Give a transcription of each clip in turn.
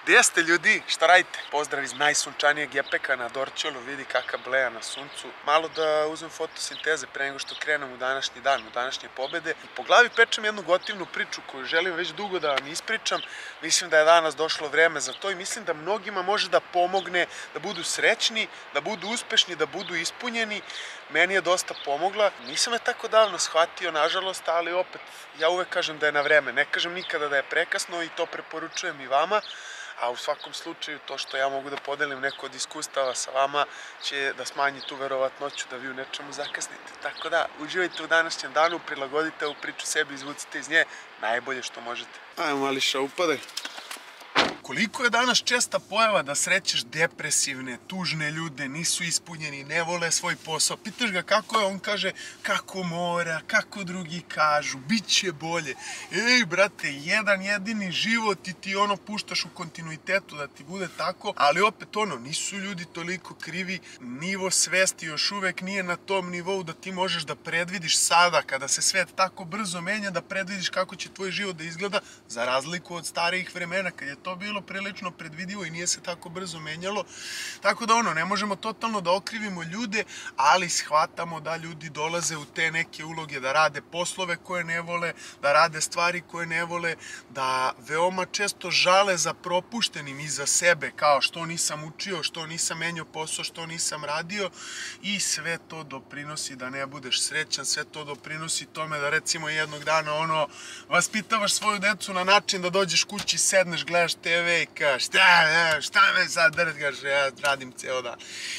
Gdje ste ljudi? Šta radite? Pozdrav iz najsunčanijeg Epeka na Dorćolu, vidi kakva bleja na suncu. Malo da uzmem fotosinteze pre nego što krenem u današnji dan, u današnje pobede. I po glavi pečem jednu gotivnu priču koju želim već dugo da vam ispričam. Mislim da je danas došlo vreme za to i mislim da mnogima može da pomogne da budu srećni, da budu uspešni, da budu ispunjeni. Meni je dosta pomogla. Nisam je tako davno shvatio, nažalost, ali opet, ja uvek kažem da je na vreme. Ne kažem nikada da je prekasno i to preporučujem i vama. A u svakom slučaju to što ja mogu da podelim neko od iskustava sa vama će da smanji tu verovatnoću da vi u nečemu zakasnite. Tako da, uživajte u današnjem danu, prilagodite ovu priču sebi, izvucite iz nje najbolje što možete. Ajmo Mališa, upadaj. Koliko je danas česta pojava da srećeš depresivne, tužne ljude, nisu ispunjeni, ne vole svoj posao. Pitaš ga kako je, on kaže kako mora, kako drugi kažu, bit će bolje. Ej, brate, jedan jedini život i ti ono puštaš u kontinuitetu da ti bude tako, ali opet nisu ljudi toliko krivi, nivo svesti još uvek nije na tom nivou da ti možeš da predvidiš sada, kada se svet tako brzo menja, da predvidiš kako će tvoj život da izgleda, za razliku od starijih vremena, kad je to bilo prilično predvidivo i nije se tako brzo menjalo. Tako da ne možemo totalno da okrivimo ljude, ali shvatamo da ljudi dolaze u te neke uloge, da rade poslove koje ne vole, da rade stvari koje ne vole, da veoma često žale za propuštenim iza sebe, kao što nisam učio, što nisam menjao posao, što nisam radio, i sve to doprinosi da ne budeš srećan, sve to doprinosi tome da recimo jednog dana vaspitavaš svoju decu na način da dođeš kući, sedneš, gledaš TV i kažeš šta me sad drgaš, ja radim ceo dan.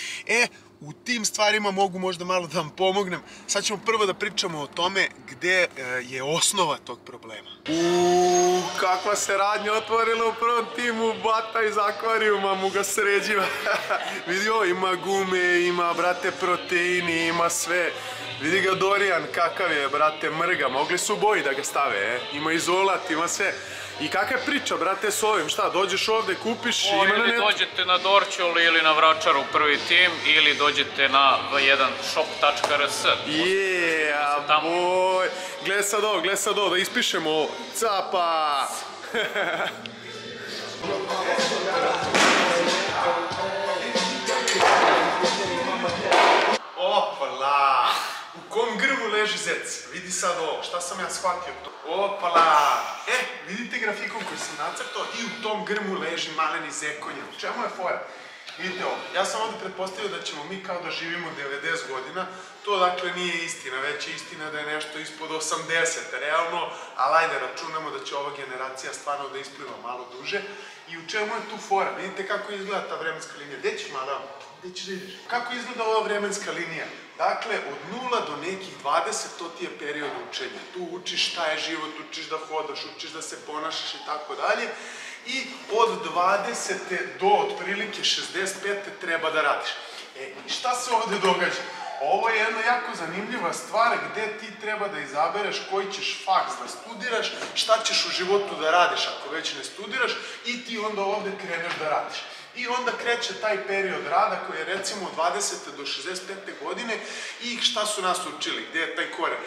U tim stvarima mogu možda malo da vam pomognem. Sad ćemo prvo da pričamo o tome gde je osnova tog problema. Kakva se radnja otvorila u prvom timu, bata iz akvarijuma mu ga sređiva. Vidi ima gume, ima brate proteini, ima sve. Vidi ga Dorijan kakav je, brate, mrga, mogli su boji da ga stave, ima izolat, ima sve. I kakva je priča, brate, s ovim, šta, dođeš ovde, kupiš, ima na netu? Ili dođete na Dorćol ili na Vračar u prvi tim, ili dođete na v1shop.rs. Boj, gledaj sad ovo, da ispišemo, capa! Opala! U kom grmu leži zec? Vidi sad ovo, šta sam ja shvatio to? Opala! Vidite grafikon koji sam nacrtao i u tom grmu leži maleni zekonja. U čemu je fora? Vidite ovo, ja sam ovdje pretpostavio da ćemo mi kao da živimo 90 godina. To dakle nije istina, već je istina da je nešto ispod 80, realno, ali ajde računamo da će ova generacija stvarno da ispliva malo duže. I u čemu je tu fora? Vidite kako izgleda ta vremenska linija. Gde ćeš, madam? Gde ćeš da ideš? Kako izgleda ova vremenska linija? Dakle, od 0 do nekih 20, to ti je period učenja. Tu učiš šta je život, učiš da hodaš, učiš da se ponašaš i tako dalje. I od 20. do otprilike 65. treba da radiš. I šta se ovde događa? Ovo je jedna jako zanimljiva stvar gde ti treba da izabereš koji ćeš faks da studiraš, šta ćeš u životu da radiš ako već ne studiraš i ti onda ovde kreneš da radiš. I onda kreće taj period rada koji je recimo od 20. do 65. godine i šta su nas učili, gde je taj koren?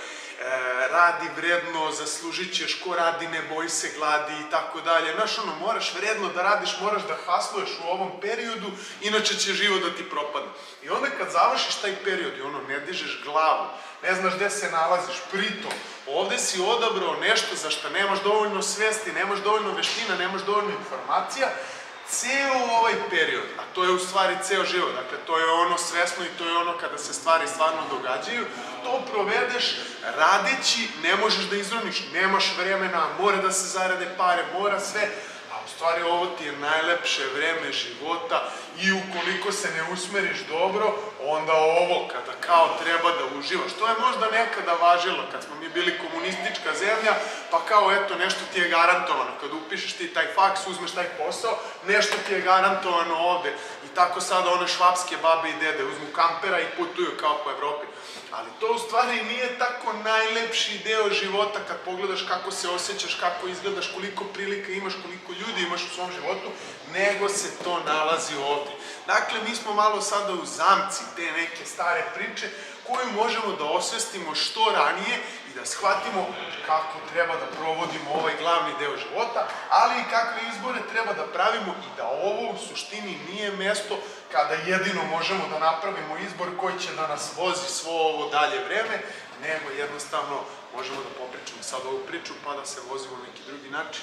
Radi vredno, zaslužit ćeš, ko radi ne boji se gladi i tako dalje. Znaš, moraš vredno da radiš, moraš da hasluješ u ovom periodu, inače će život da ti propadne. I onda kad završiš taj period i ne dižeš glavu, ne znaš gde se nalaziš, pritom, ovde si odabrao nešto za što nemaš dovoljno svesti, nemaš dovoljno veština, nemaš dovoljno informacija, ceo ovaj period, a to je u stvari ceo život, dakle to je ono svesno i to je ono kada se stvari stvarno događaju, to provedeš radeći, ne možeš da izroniš, nemaš vremena, mora da se zarade pare, mora sve, a u stvari ovo ti je najlepše vreme života i ukoliko se ne usmeriš dobro, onda ovo kada kao treba da uživaš. To je možda nekada važilo kad smo mi bili komunistička zemlja, pa kao eto nešto ti je garantovano. Kad upišeš ti taj faks, uzmeš taj posao, nešto ti je garantovano ovde. I tako sada one švapske babe i dede uzmu kampera i putuju kao po Evropi. Ali to u stvari nije tako najlepši deo života kad pogledaš kako se osjećaš, kako izgledaš, koliko prilika imaš, koliko ljudi imaš u svom životu, nego se to nalazi ovde. Dakle, mi smo malo sada u zamci te neke stare priče koju možemo da osvestimo što ranije i da shvatimo kako treba da provodimo ovaj glavni deo života, ali i kakve izbore treba da pravimo i da ovo u suštini nije mesto kada jedino možemo da napravimo izbor koji će da nas vozi svo ovo dalje vreme, nego jednostavno možemo da popričamo sad ovu priču pa da se vozimo na neki drugi način.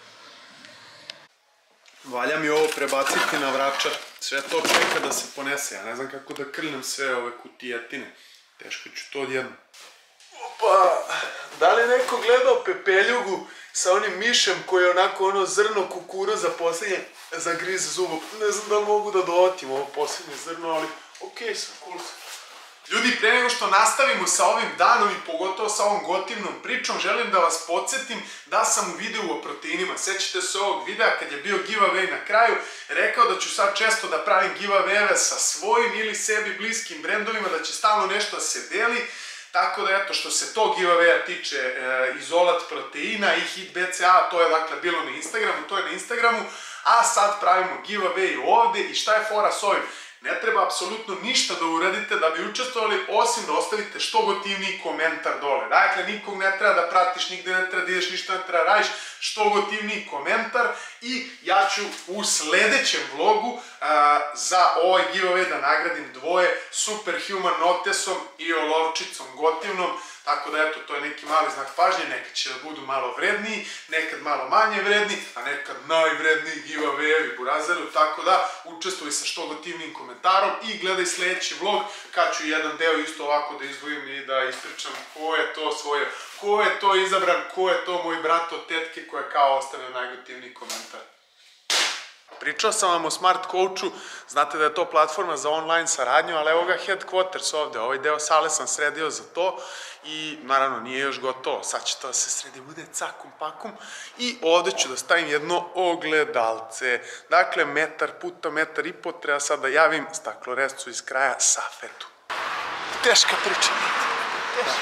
Valja mi ovo prebaciti na vračar, sve to čeka da se ponese, ja ne znam kako da krljem sve ove kutijetine, teško ću to odjedno. Opa, da li je neko gledao Pepeljugu sa onim mišem koji je onako ono zrno kukuruza posljednje zagrize zubom, ne znam da li mogu da dovatim ovo posljednje zrno, ali okej sam, cool sam. Ljudi, pre nego što nastavimo sa ovim danom i pogotovo sa ovom gotivnom pričom, želim da vas podsjetim da sam u videu o proteinima. Sećate se ovog videa kad je bio giveaway na kraju, rekao da ću sad često da pravim giveaway sa svojim ili sebi bliskim brendovima, da će stalno nešto da se deli. Tako da, eto, što se tog giveawaya tiče izolat proteina i hit BCA, to je dakle bilo na Instagramu, to je na Instagramu, a sad pravimo giveaway ovde i šta je fora s ovim? Ne treba apsolutno ništa da uradite da bi učestvovali, osim da ostavite što gotivniji komentar dole. Dakle, nikog ne treba da pratiš, nigde ne treba da ideš, ništa ne treba da radiš, što gotivniji komentar i ja ću u sledećem vlogu za ovaj giveaway da nagradim dvoje Superhuman Notesom i olovčicom gotivnom. Tako da, eto, to je neki mali znak pažnje, nekad će da budu malo vredniji, nekad malo manje vredniji, a nekad najvredniji giveawayevi burazeru, tako da učestvuj sa što gotivnijim komentarom i gledaj sledeći vlog kad ću jedan deo isto ovako da izdvojim i da ispričam ko je to svoje, ko je to izabran, ko je to moj brat od tetke koja je kao ostavio najgotivniji komentar. Pričao sam vam o Smart Coachu, znate da je to platforma za online saradnju, ali evo ga Headquarters ovde, ovaj deo sale sam sredio za to i naravno nije još gotovo, sad će to da se sredi, bude cakum pakum i ovde ću da stavim jedno ogledalce, dakle metar puta metar i po, treba sad da javim staklorescu iz kraja Safetu. Teška priča, teška.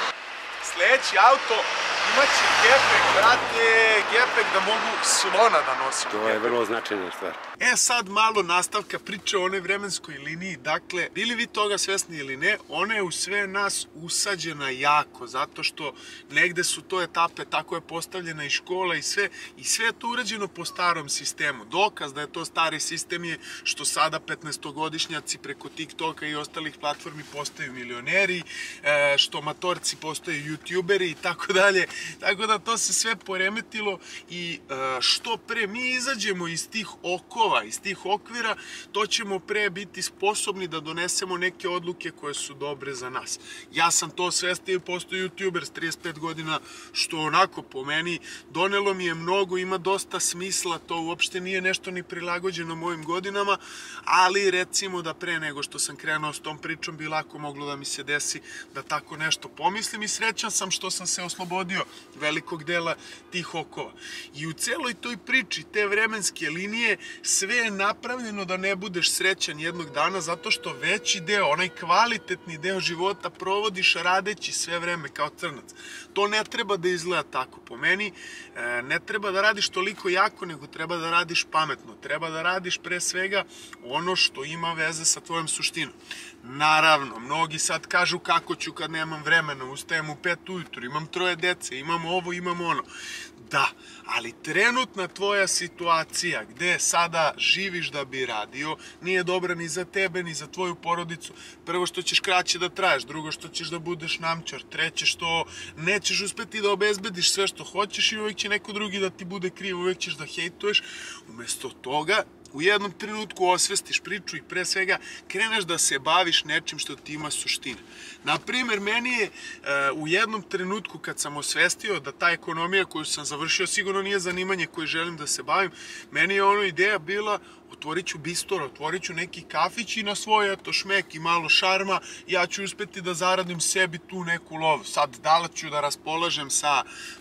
Sledeći auto imaće gepek, brate, gepek da mogu slona da nosim. To je vrlo značajna stvar. E sad malo nastavka priče o onoj vremenskoj liniji, dakle, bili vi toga svesni ili ne, ona je u sve nas usađena jako, zato što negde su to etape, tako je postavljena i škola i sve je to urađeno po starom sistemu. Dokaz da je to stari sistem je što sada 15-godišnjaci preko TikToka i ostalih platformi postaju milioneri, što matorci postaju youtuberi i tako dalje, tako da to se sve poremetilo i što pre mi izađemo iz tih okova, iz tih okvira, to ćemo pre biti sposobni da donesemo neke odluke koje su dobre za nas. Ja sam to svestio i postao youtuber s 35 godina, što onako po meni donelo mi je mnogo, ima dosta smisla, to uopšte nije nešto ni prilagođeno mojim godinama, ali recimo da pre nego što sam krenuo s tom pričom bi lako moglo da mi se desi da tako nešto pomislim i srećan sam što sam se oslobodio velikog dela tih okova. I u celoj toj priči te vremenske linije sve je napravljeno da ne budeš srećan jednog dana zato što veći deo, onaj kvalitetni deo života provodiš radeći sve vreme kao crnac. To ne treba da izgleda tako. Po meni ne treba da radiš toliko jako, nego treba da radiš pametno. Treba da radiš pre svega ono što ima veze sa tvojom suštinom. Naravno, mnogi sad kažu kako ću kad nemam vremena, ustajem u 5 ujutru, imam 3 dece, imam ovo, imam ono. Da, ali trenutna tvoja situacija gde sada živiš da bi radio nije dobra ni za tebe, ni za tvoju porodicu. Prvo što ćeš kraće da traješ, drugo što ćeš da budeš namćar, treće što nećeš uspeti da obezbediš sve što hoćeš i uvek će neko drugi da ti bude kriv, uvek ćeš da hejtuješ. Umesto toga, u jednom trenutku osvestiš priču i pre svega kreneš da se baviš nečim što ti ima suštine. Naprimer, meni je u jednom trenutku kad sam osvestio da ta ekonomija koju sam završio sigurno nije zanimanje koje želim da se bavim, meni je ono ideja bila otvorit ću bistor, otvorit ću neki kafić i na svoj eto šmek i malo šarma ja ću uspeti da zaradim sebi tu neku lovu. Sad, da li ću da raspolažem sa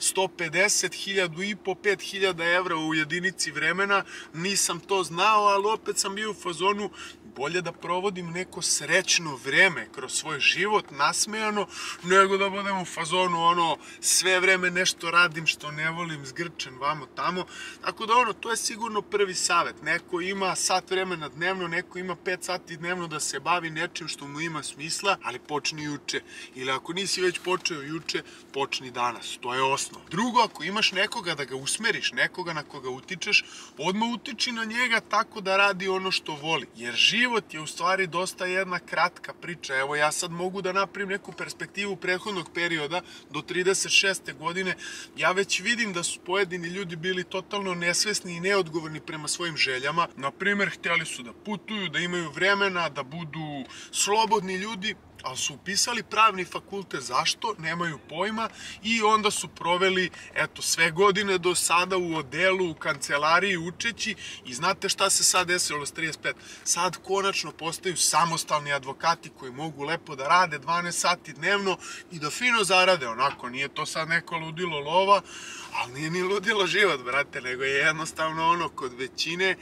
150.000 i po 5.000 evra u jedinici vremena, nisam to znao, ali opet sam bio u fazonu bolje da provodim neko srećno vreme kroz svoj život, nasmejano, nego da budem u fazonu, ono, sve vreme nešto radim što ne volim, zgrčen, vamo, tamo. Tako da, ono, to je sigurno prvi savet. Neko ima ima sat vremena dnevno, neko ima 5 sati dnevno da se bavi nečim što mu ima smisla, ali počni juče. Ili ako nisi već počeo juče, počni danas. To je osnov. Drugo, ako imaš nekoga da ga usmeriš, nekoga na koga utičeš, odmah utiči na njega tako da radi ono što voli. Jer život je u stvari dosta jedna kratka priča. Evo, ja sad mogu da napravim neku perspektivu prethodnog perioda do 36. godine. Ja već vidim da su pojedini ljudi bili totalno nesvesni i neodgovorni prema svojim željama. Naprimer, htjeli su da putuju, da imaju vremena, da budu slobodni ljudi, ali su upisali pravni fakultet. Zašto? Nemaju pojma i onda su proveli, eto, sve godine do sada u odelu, u kancelariji učeći i znate šta se sad desilo s 35? Sad konačno postaju samostalni advokati koji mogu lepo da rade 12 sati dnevno i da fino zarade. Onako, nije to sad neko ludilo lova, ali nije ni ludilo život, brate, nego je jednostavno ono kod većine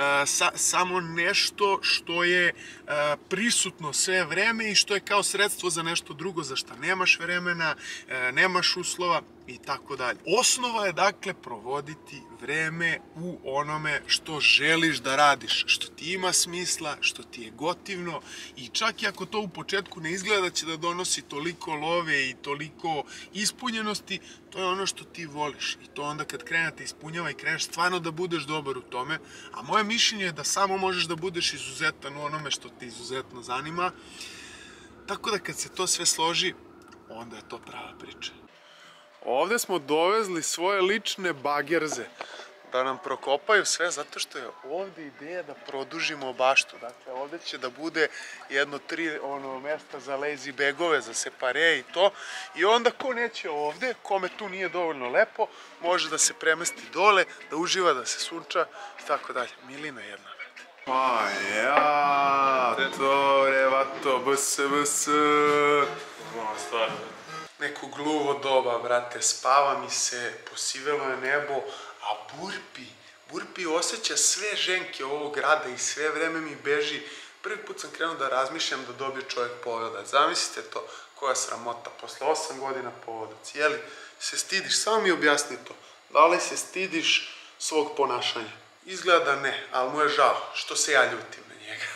samo nešto što je prisutno sve vreme i što je kao sredstvo za nešto drugo za šta nemaš vremena, nemaš uslova i tako dalje. Osnova je dakle provoditi vreme u onome što želiš da radiš, što ti ima smisla, što ti je gotivno i čak i ako to u početku ne izgleda da će da donosi toliko love i toliko ispunjenosti, to je ono što ti voliš i to onda kad krenete ispunjava i kreneš stvarno da budeš dobar u tome, a moje mišljenje je da samo možeš da budeš izuzetan u onome što te izuzetno zanima, tako da kad se to sve složi, onda je to prava priča. Ovde smo dovezli svoje lične bagerze da nam prokopaju sve, zato što je ovde ideja da produžimo baštu. Dakle, ovde će da bude jedno 3 mesta za lazy bagove, za separe i to. I onda ko neće ovde, kome tu nije dovoljno lepo, može da se premesti dole, da uživa, da se sunča i tako dalje. Milina jedna, brate. Pa ja, to revato, bs. Moja stvar. Neko gluvo doba, brate, spava mi se, posivelo je nebo, a Burpi osjeća sve ženke ovog grada i sve vreme mi beži. Prvi put sam krenuo da razmišljam da dobije čovjek povodac. Zamislite to, koja sramota, posle 8 godina povodac. Jeli se stidiš, samo mi objasni to, da li se stidiš svog ponašanja? Izgleda da ne, ali mu je žao, što se ja ljutim na njega.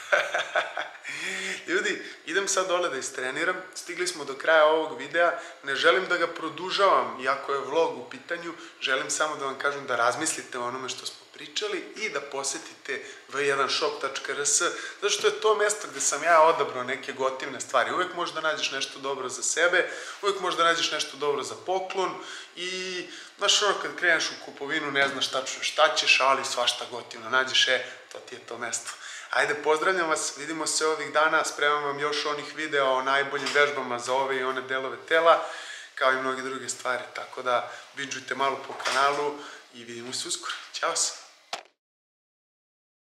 Ljudi, idem sad dole da istreniram, stigli smo do kraja ovog videa, ne želim da ga produžavam, iako je vlog u pitanju, želim samo da vam kažem da razmislite o onome što smo pričali i da posetite v1shop.rs, zato što je to mesto gde sam ja odabrao neke gotivne stvari. Uvek možeš da nađeš nešto dobro za sebe, uvek možeš da nađeš nešto dobro za poklon i, znaš, ono, kad kreneš u kupovinu ne znaš tačno šta ćeš, ali svašta gotivno nađeš, to ti je to mesto. Ajde, pozdravljam vas, vidimo se ovih dana, spremam vam još onih videa o najboljim vežbama za ove i one delove tela, kao i mnoge druge stvari, tako da binđujte malo po kanalu i vidimo se uskoro. Ćao se!